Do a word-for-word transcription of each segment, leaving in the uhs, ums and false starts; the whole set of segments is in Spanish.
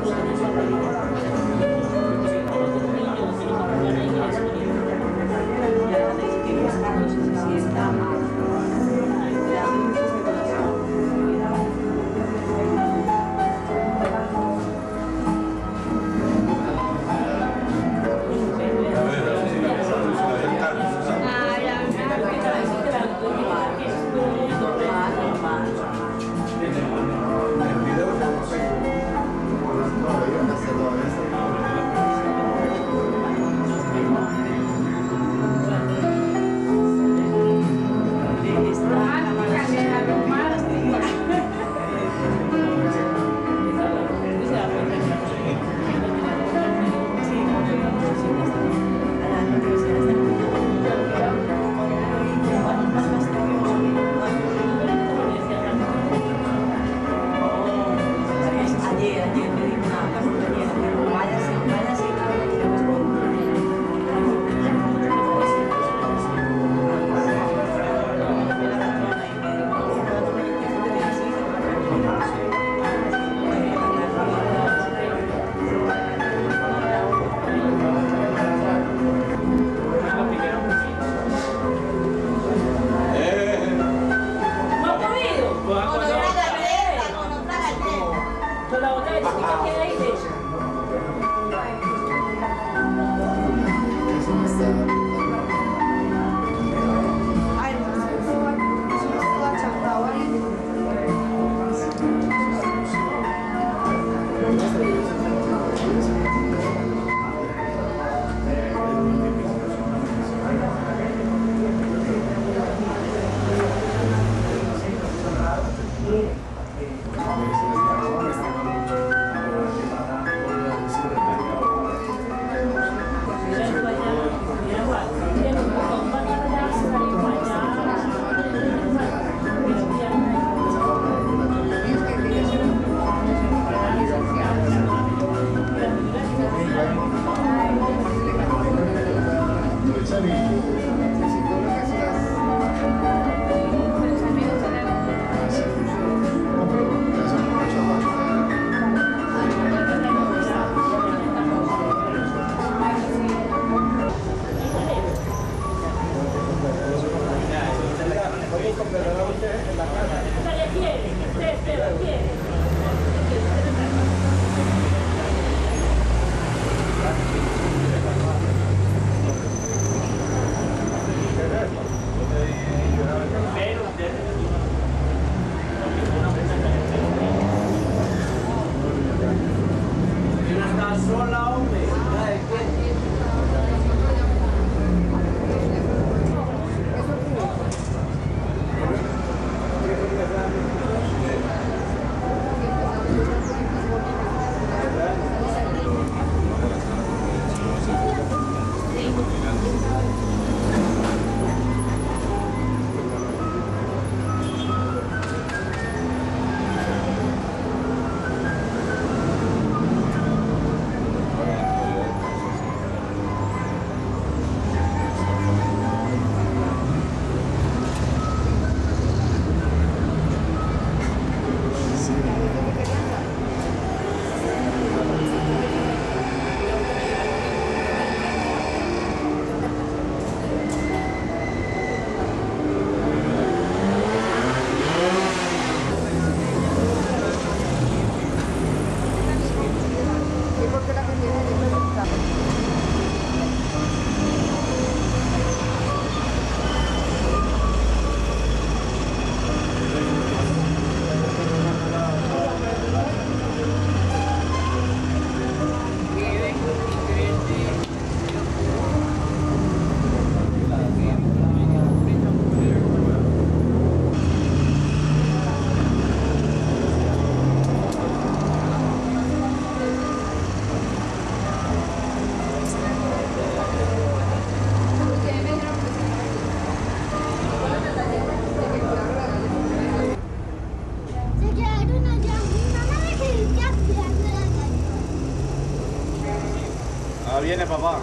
Ah, viene papá.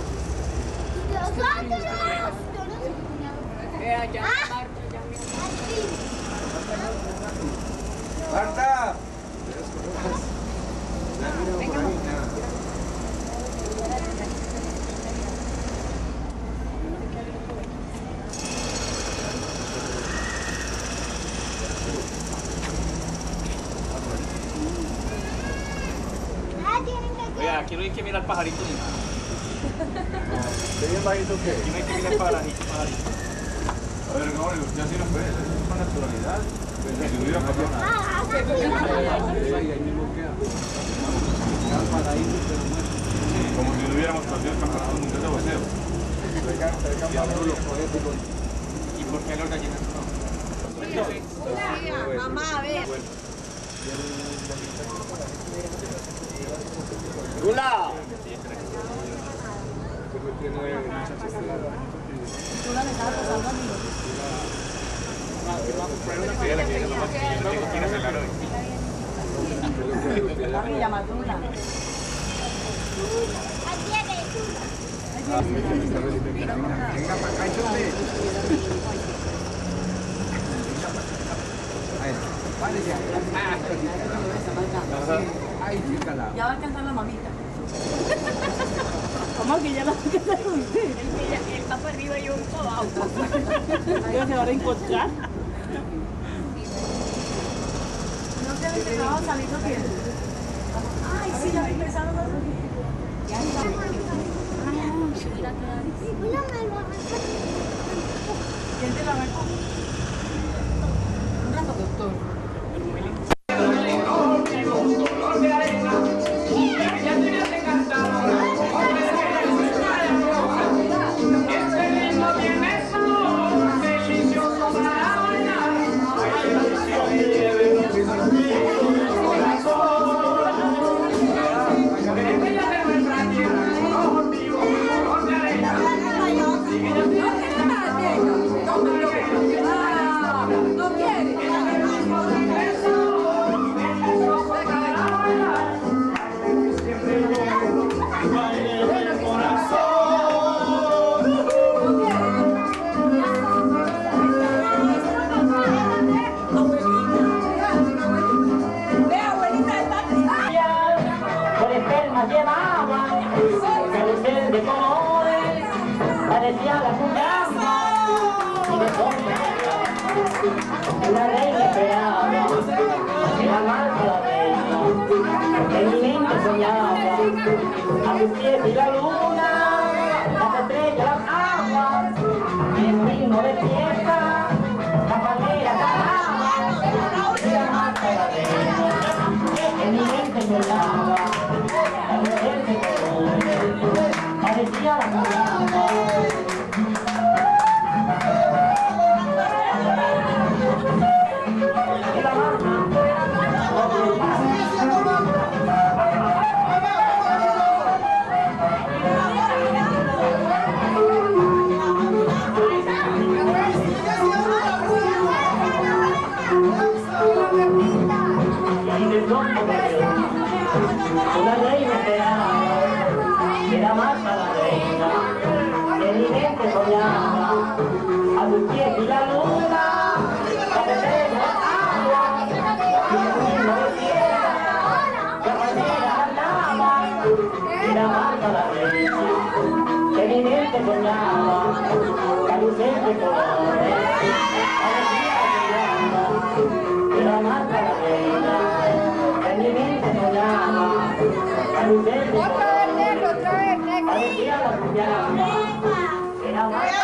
Marta. Venga. Vea, aquí no hay que mirar pajarito ni nada. ¿Qué bien bajito que? Aquí no hay que mirar pajarito, pajarito. A ver, no, usted así no puede, eso es con naturalidad. Pues si no hubiera pasado nada. Ahí mismo queda. Como si no hubiéramos pasado el campeonato mundial de boxeo. ¿Y por qué los gallinas no? Mamá, a ver. ¡Lula! Lula me estaba pasando a mí. Papi, llama a Lula. Venga para acá, chúpate. Ya va a alcanzar la mamita. ¿Cómo que ya la va a alcanzar usted? Él está para arriba y yo para abajo. Ahí se van a encontrar. No te han empezado a salir los dientes. Ay, sí, ya empezaron a salir. Ya está. ¿Quién te la va a comer? Un rato, doctor. Parecía la cuyama y de sombra la reina esperaba, era más la reina, en mi mente soñaba, a sus pies y la luna, las estrellas, las aguas, y el ritmo de fiesta, la palmera cantaba, era más la reina, en mi mente soñaba, la mujer de colores, parecía la cuyama. Una reina esperaba, era más a la reina, que mi mente soñaba, a sus pies y la luna, la estrella agua, y el ritmo de tierra, la palmera andaba, era más a la reina, que mi mente soñaba, la luces de colores, era más a la reina, que mi mente soñaba, la luces de colores, parecía la cuyama, era más